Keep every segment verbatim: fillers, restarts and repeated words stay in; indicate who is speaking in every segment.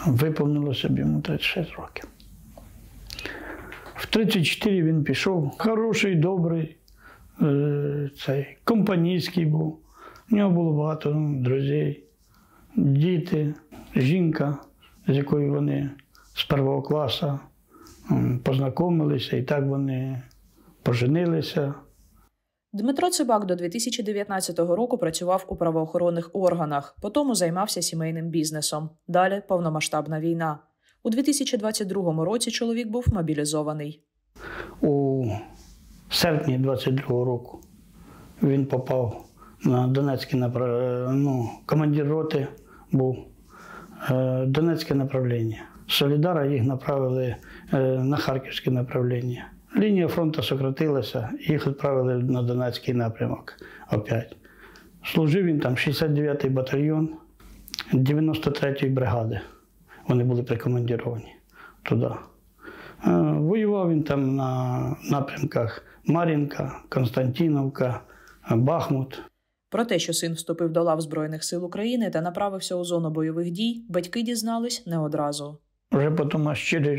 Speaker 1: виповнилося б йому тридцять шість років. В тридцять чотири він пішов. Хороший, добрий, цей, компанійський був. У нього було багато друзів, діти, жінка, з якою вони з першого класу познайомилися, і так вони поженилися.
Speaker 2: Дмитро Цибак до дві тисячі дев'ятнадцятого року працював у правоохоронних органах, потім займався сімейним бізнесом. Далі повномасштабна війна. У дві тисячі двадцять другому році чоловік був мобілізований.
Speaker 1: У серпні двадцять другого року він попав на Донецьке направлення, ну, командир роти був, Донецьке направлення. З Солідара їх направили на Харківське направлення. Лінія фронту сократилася, їх відправили на Донецький напрямок опять. Служив він там шістдесят дев'ятий батальйон дев'яносто третьої бригади. Вони були прикомандіровані туди. Воював він там на напрямках Мар'їнка, Константинівка, Бахмут.
Speaker 2: Про те, що син вступив до лав Збройних сил України та направився у зону бойових дій, батьки дізнались не одразу.
Speaker 1: Вже потім аж через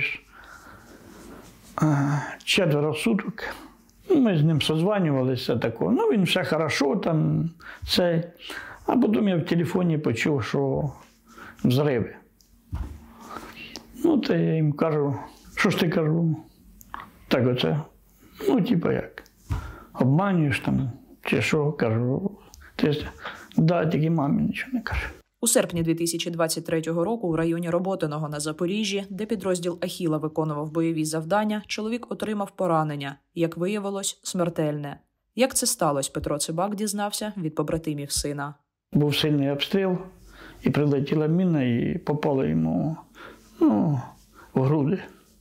Speaker 1: четверо суток ми з ним созванювалися такого. Ну, він все хорошо там, це. А потім я в телефоні почув, що взриви. Ну, то я їм кажу, що ж ти кажу? Так оце, ну, типу як, обманюєш там, чи що, кажу. Ти, да, тільки мамі нічого не каже.
Speaker 2: У серпні дві тисячі двадцять третього року у районі Роботиного на Запоріжжі, де підрозділ Ахіла виконував бойові завдання, чоловік отримав поранення, як виявилось, смертельне. Як це сталося, Петро Цибак дізнався від побратимів сина.
Speaker 1: Був сильний обстріл, і прилетіла міна, і попала йому, ну, в груди.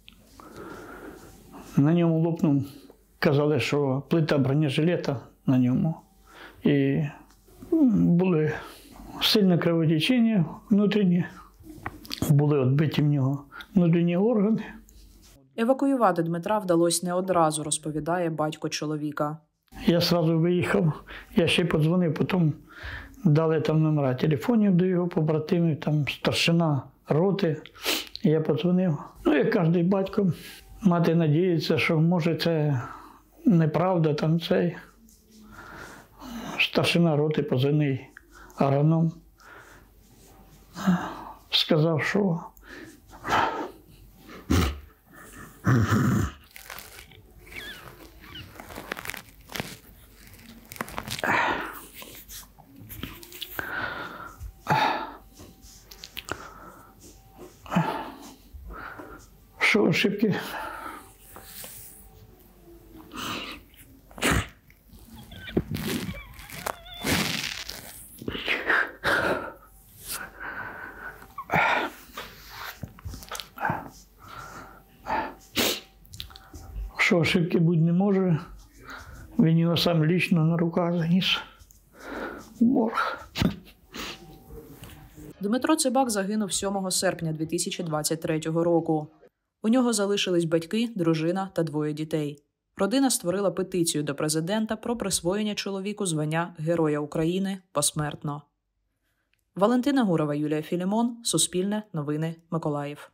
Speaker 1: На ньому лопнув, казали, що плита бронежилета на ньому. І були сильне кровотечення внутрішнє, були відбиті в нього внутрішні органи.
Speaker 2: Евакуювати Дмитра вдалося не одразу, розповідає батько чоловіка.
Speaker 1: Я одразу виїхав, я ще подзвонив, потім дали там номера телефонів до його побратимів, там старшина роти. Я подзвонив. Ну, як кожен батько, мати надіється, що може це неправда, там цей. Старшина роти, позивний агроном, сказав, що що ошибки. Що ошибки бути не може, він його сам лічно на руках заніс в морг.
Speaker 2: Дмитро Цибак загинув сьомого серпня дві тисячі двадцять третього року. У нього залишились батьки, дружина та двоє дітей. Родина створила петицію до президента про присвоєння чоловіку звання Героя України посмертно. Валентина Гурова, Юлія Філімон, Суспільне, Новини, Миколаїв.